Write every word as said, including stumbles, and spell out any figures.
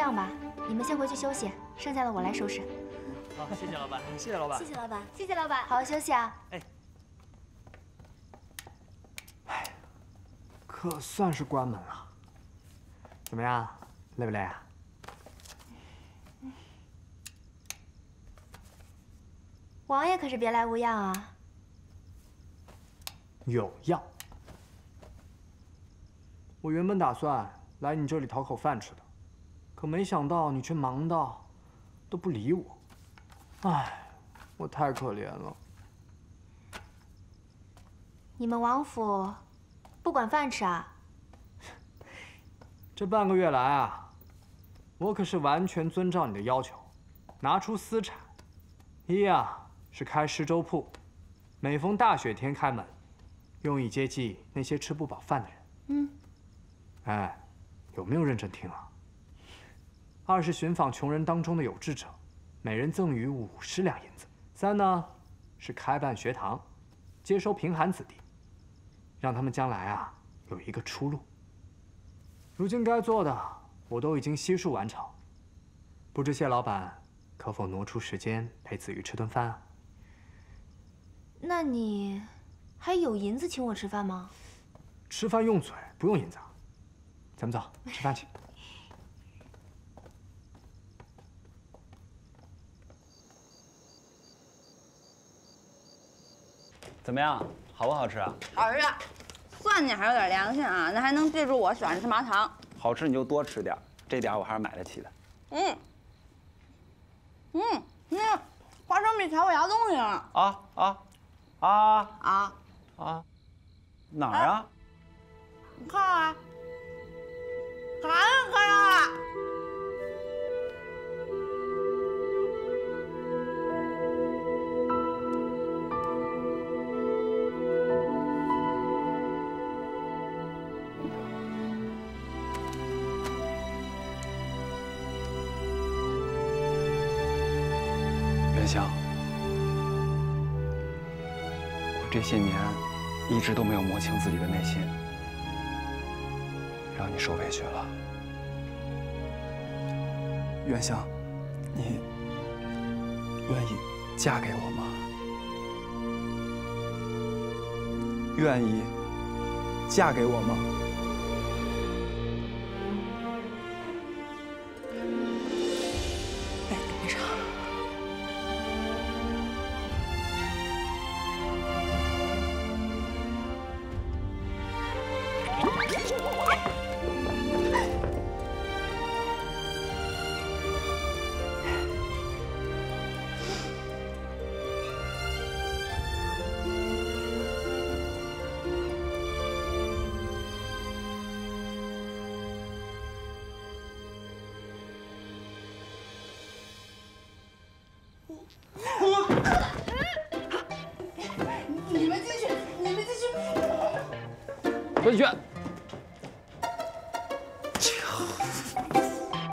样吧，你们先回去休息，剩下的我来收拾。 好，谢谢老板，谢谢老板， 谢谢老板，谢谢老板，好好休息啊。 哎。 哎，可算是关门了。怎么样，累不累啊？ 王爷可是别来无恙啊。 有恙。我原本打算来你这里讨口饭吃的，可没想到你却忙到都不理我。唉，我太可怜了。 你们王府不管饭吃啊？ 这半个月来啊，我可是完全遵照你的要求，拿出私产。一啊是开施粥铺，每逢大雪天开门，用以接济那些吃不饱饭的人。 嗯。 哎，有没有认真听啊？二是寻访穷人当中的有志者，每人赠予五十两银子。三呢，是开办学堂，接收贫寒子弟，让他们将来啊有一个出路。如今该做的我都已经悉数完成，不知谢老板可否挪出时间陪子瑜吃顿饭啊？ 那你还有银子请我吃饭吗？ 吃饭用嘴，不用银子啊。咱们走，吃饭去。 怎么样，好不好吃啊？ 好吃，算你还有点良心啊！那还能记住我喜欢吃麻糖。 好吃你就多吃点，这点我还是买得起的。 嗯，嗯，那花生米调我牙洞里了。 啊啊啊啊啊！哪儿啊？ 你看啊，看呀看呀！ 元香，我这些年一直都没有摸清自己的内心，让你受委屈了。元香，你愿意嫁给我吗？愿意嫁给我吗？ 哎，你别吵。 回去。